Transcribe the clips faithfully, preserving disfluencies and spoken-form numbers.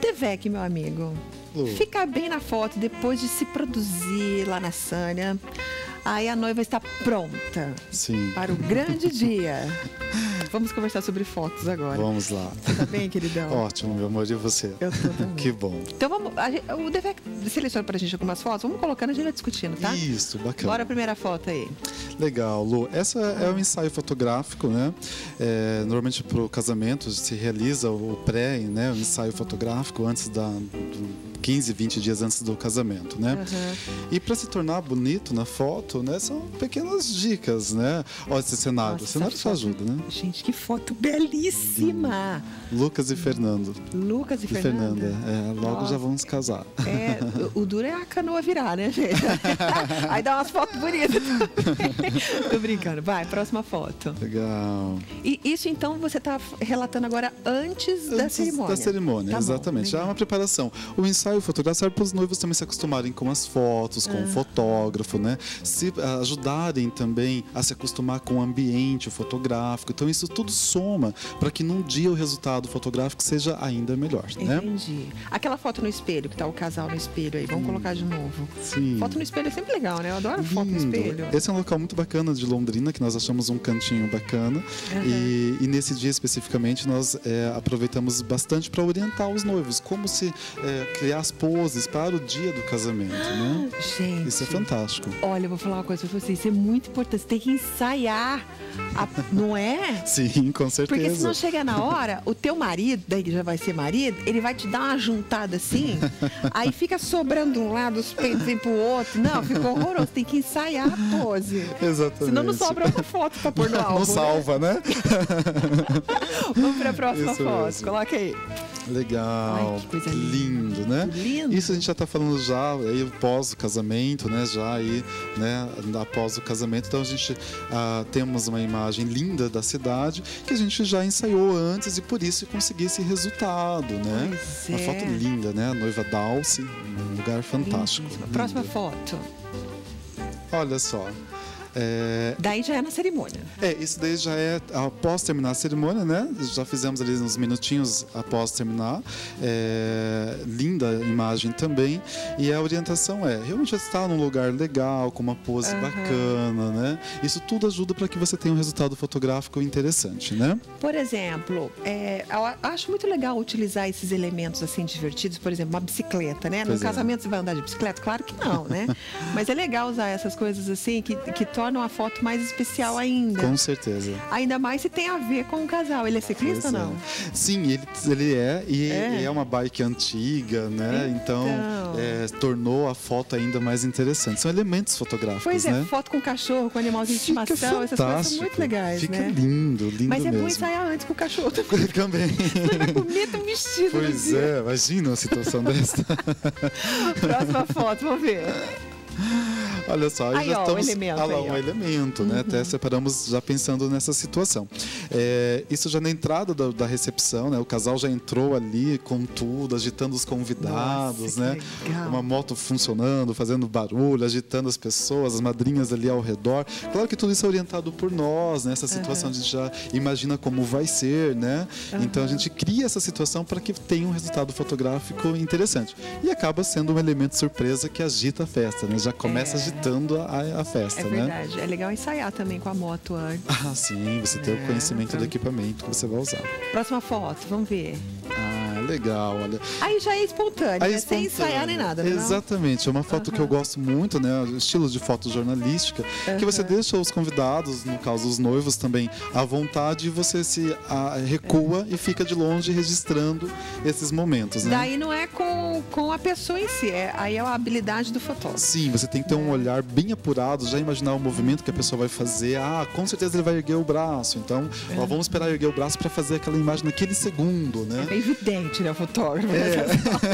D V E C, meu amigo. Lu. Ficar bem na foto depois de se produzir lá na Sânia. Aí a noiva está pronta. Sim. Para o grande dia. Vamos conversar sobre fotos agora. Vamos lá. Você tá bem, queridão? Ótimo, meu amor, e você? Eu tô também. Que bom. Então vamos. A gente, o D V E C seleciona pra gente algumas fotos. Vamos colocando, a gente vai discutindo, tá? Isso, bacana. Bora a primeira foto aí. Legal, Lu. Essa é um ensaio fotográfico, né? É, normalmente para o casamento se realiza o pré, né? O ensaio fotográfico antes da do quinze, vinte dias antes do casamento, né? Uhum. E para se tornar bonito na foto, né? São pequenas dicas, né? Olha esse cenário. Nossa, o cenário essa só foto- ajuda, né? Gente, que foto belíssima! Lucas e Fernando. Lucas e, E Fernanda. Fernanda. É, logo Nossa. já vamos casar. É, o o duro é a canoa virar, né, gente? Aí dá umas fotos bonitas. Tô brincando. Vai, próxima foto. Legal. E isso, então, você tá relatando agora antes, da Antes cerimônia. Da cerimônia, Tá bom, exatamente. Já é legal. uma preparação. O ensaio fotográfico serve para os noivos também se acostumarem com as fotos, com o fotógrafo, né? Se ah, ajudarem também a se acostumar com o ambiente fotográfico. Então, isso tudo soma para que num dia o resultado fotográfico seja ainda melhor, né? Entendi. Aquela foto no espelho, que tá o casal no espelho aí. Vamos colocar de novo. Sim. Foto no espelho é sempre legal, né? Eu adoro foto no Lindo. espelho. Esse é um local muito bacana de Londrina, que nós achamos um cantinho bacana. E, e nesse dia especificamente nós é, aproveitamos bastante para orientar os noivos como se é, criar as poses para o dia do casamento, né? Gente. Isso é fantástico. Olha, eu vou falar uma coisa pra vocês. Isso é muito importante. Você tem que ensaiar. a- Não é? Sim, com certeza. Porque se não chegar na hora, o teu marido, daí que já vai ser marido, ele vai te dar uma juntada assim, aí fica sobrando de um lado, os peitos vêm pro outro. Não, fica horroroso. Tem que ensaiar a pose. Exatamente. Senão não sobra outra foto pra pôr no álbum. Não né? salva, né? Vamos pra próxima Isso foto. mesmo. Coloca aí. Legal. Ai, que coisa lindo, né? Lindo. Isso a gente já está falando já aí pós o casamento, né? Já aí, né? Após o casamento, então a gente ah, temos uma imagem linda da cidade que a gente já ensaiou antes e por isso consegui esse resultado, né? Pois Uma é. foto linda, né? A noiva Dalcy, um lugar fantástico. Lindíssima. Próxima Lindo. foto. Olha só. É, Daí já é na cerimônia. É, isso daí já é após terminar a cerimônia, né? Já fizemos ali uns minutinhos após terminar. É, linda a imagem também. E a orientação é realmente estar num lugar legal, com uma pose bacana, né? Isso tudo ajuda para que você tenha um resultado fotográfico interessante, né? Por exemplo, é, eu a- acho muito legal utilizar esses elementos assim divertidos, por exemplo, uma bicicleta, né? No Pois é. casamento você vai andar de bicicleta? Claro que não, né? Mas é legal usar essas coisas assim que, que tornam a foto mais especial ainda. Com certeza. Ainda mais se tem a ver com o casal. Ele é ciclista ou Pois é. não? Sim, ele, ele é, e É? é. uma bike antiga, né? Então, Então. é, tornou a foto ainda mais interessante. São elementos fotográficos, Pois é, né? foto com cachorro, com animalzinho de Fica estimação, essas coisas são fantástico. muito legais, Fica né? lindo, lindo Mas é mesmo. bom ensaiar antes com o cachorro também. Também. Você vai comer tão vestido no Pois dia. é, imagina uma situação dessa. Próxima foto, vamos ver. Olha só, Aí, já ó, o estamos. elemento Ah lá, aí, ó. um elemento, né? Até separamos já pensando nessa situação. É, isso já na entrada da, da recepção, né? O casal já entrou ali com tudo, agitando os convidados, Nossa, né? que legal. Uma moto funcionando, fazendo barulho, agitando as pessoas, as madrinhas ali ao redor. Claro que tudo isso é orientado por nós, né? Essa situação a gente já imagina como vai ser, né? Então a gente cria essa situação para que tenha um resultado fotográfico interessante. E acaba sendo um elemento surpresa que agita a festa, né? Já começa É. agitando a, a festa, É né? verdade. É legal ensaiar também com a moto antes. Ah, sim, você tem É, o conhecimento pra- do equipamento que você vai usar. Próxima foto, vamos ver. Ah, legal, olha. Aí já é espontâneo, Aí né? Sem ensaiar nem nada, né? não? Exatamente, é uma foto que eu gosto muito, né? O estilo de foto jornalística, que você deixa os convidados, no caso os noivos também, à vontade e você se ah, recua e fica de longe registrando esses momentos, né? Daí não é com, com a pessoa em si, é, aí é a habilidade do fotógrafo. Sim, você tem que ter um olhar bem apurado, já imaginar o movimento que a pessoa vai fazer. Ah, com certeza ele vai erguer o braço. Então, ó, vamos esperar erguer o braço para fazer aquela imagem naquele segundo, né? É evidente, né, o fotógrafo? É.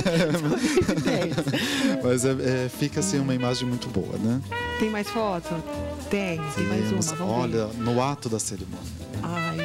São evidentes. Mas é, é, fica assim uma imagem muito boa, né? Tem mais foto? Tem, tem mais Temos, uma, vamos ver. olha, no ato da cerimônia. Ai,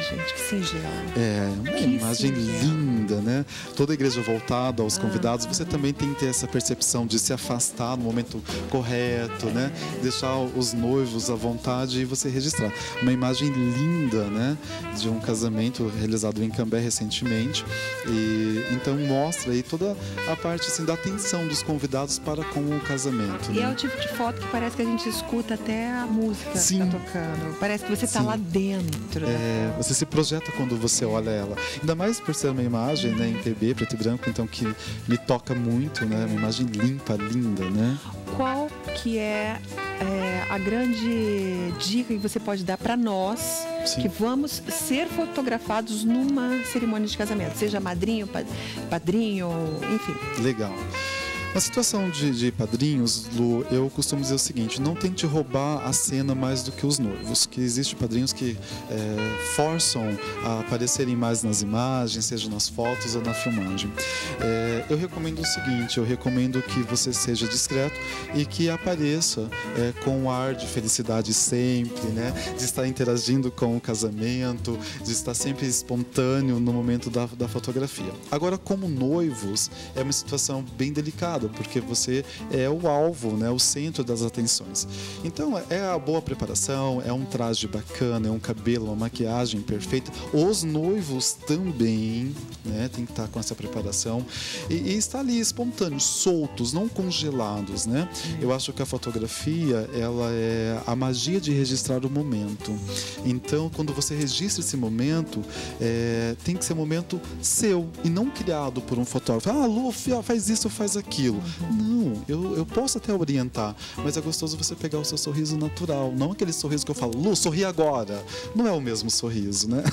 gente, que singelo. É, uma Que imagem singelo. linda, né? Toda a igreja voltada aos convidados, você também tem que ter essa percepção de se afastar no momento correto, né? Deixar os noivos à vontade e você registrar. Uma imagem linda, né? De um casamento realizado em Cambé recentemente. E então mostra aí toda a parte assim, da atenção dos convidados para com o casamento. E né? é o tipo de foto que parece que a gente escuta até a música Sim. que tá tocando. Parece que você tá Sim. lá dentro. É, você se projeta quando você olha ela. Ainda mais por ser uma imagem, né, em P B, preto e branco, então que me toca muito, né? Uma imagem limpa, linda, né? Qual que é, é, a grande dica que você pode dar para nós Sim. que vamos ser fotografados numa cerimônia de casamento? Seja madrinho, pa- padrinho, enfim. Legal. Na situação de, de padrinhos, Lu, eu costumo dizer o seguinte: não tente roubar a cena mais do que os noivos. Que existem padrinhos que é, forçam a aparecerem mais nas imagens, seja nas fotos ou na filmagem. É, eu recomendo o seguinte: eu recomendo que você seja discreto e que apareça é, com um ar de felicidade sempre, né? De estar interagindo com o casamento, de estar sempre espontâneo no momento da, da fotografia. Agora, como noivos, é uma situação bem delicada, porque você é o alvo, né, o centro das atenções. Então, é a boa preparação, é um traje bacana, é um cabelo, uma maquiagem perfeita. Os noivos também, né, tem que estar com essa preparação e, e estar ali espontâneos, soltos, não congelados, né? Eu acho que a fotografia, ela é a magia de registrar o momento. Então, quando você registra esse momento, é, tem que ser um momento seu e não criado por um fotógrafo. Ah, Lu, faz isso, faz aquilo. Não, eu, eu posso até orientar, mas é gostoso você pegar o seu sorriso natural, não aquele sorriso que eu falo, Lu, sorri agora. Não é o mesmo sorriso, né?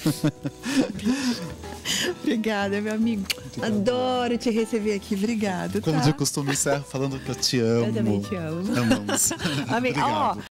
Obrigada, meu amigo. Adoro te receber aqui. Obrigado. Como tá? de costume, encerro falando que eu te amo. Eu também te amo. Amamos. Amém. Ó, Obrigado.